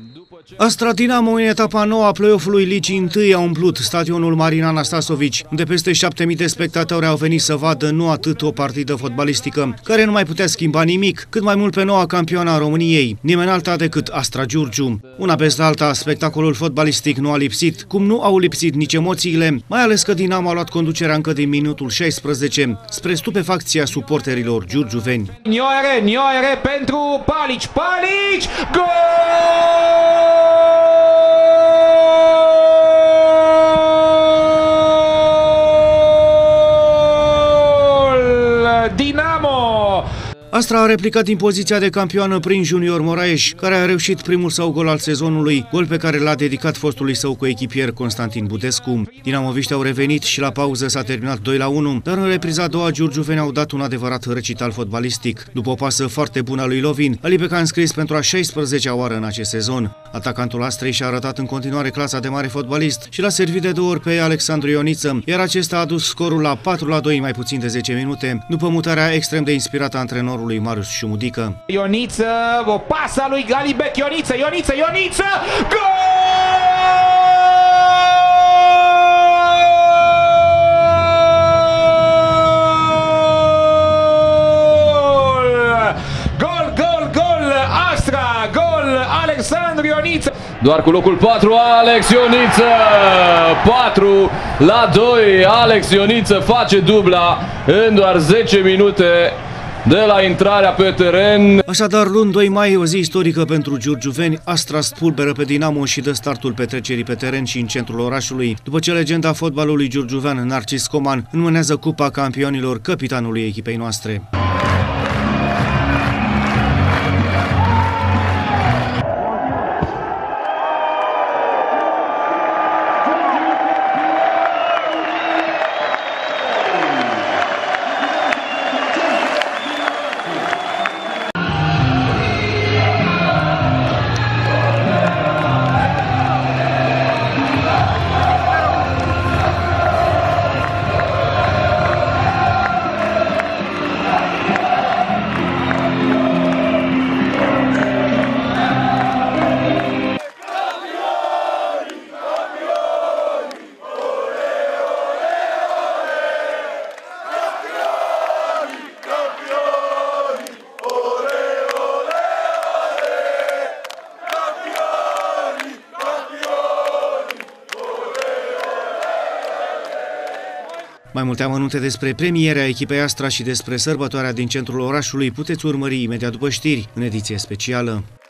Astra Dinamo, în etapa nouă a play-off-ului Ligii 1, a umplut stadionul Marin Anastasovici, unde peste 7.000 de spectatori au venit să vadă nu atât o partidă fotbalistică, care nu mai putea schimba nimic, cât mai mult pe noua campioană a României, nimeni alta decât Astra Giurgiu. Una peste alta, spectacolul fotbalistic nu a lipsit, cum nu au lipsit nici emoțiile, mai ales că Dinamo a luat conducerea încă din minutul 16, spre stupefacția suporterilor giurgiuveni. Nioere pentru Palici, gol! Dinamo! Astra a replicat din poziția de campioană prin Junior Moraes, care a reușit primul său gol al sezonului, gol pe care l-a dedicat fostului său coechipier Constantin Budescu. Dinamoviștii au revenit și la pauză s-a terminat 2-1, dar în repriza a doua giurgiuveni au dat un adevărat recital fotbalistic. După o pasă foarte bună a lui Lovin, Alibec a înscris pentru a 16-a oară în acest sezon. Atacantul Astrei și-a arătat în continuare clasa de mare fotbalist și l-a servit de 2 ori pe Alexandru Ioniță, iar acesta a adus scorul la 4-2 mai puțin de 10 minute, după mutarea extrem de inspirată a antrenorului Marius Șumudică. Ioniță, o pasă a lui Alibec, Ioniță, gol! Astra, gol, Alexandru Ioniță. Doar cu locul 4, Alex Ioniță, 4-2, Alex Ioniță face dubla în doar 10 minute de la intrarea pe teren. Așadar, luni 2 mai, o zi istorică pentru giurgiuveni, Astra spulberă pe Dinamo și dă startul petrecerii pe teren și în centrul orașului, după ce legenda fotbalului giurgiuvean Narcis Coman înmânează Cupa Campionilor capitanului echipei noastre. Mai multe amănunte despre premierea echipei Astra și despre sărbătoarea din centrul orașului puteți urmări imediat după știri, în ediție specială.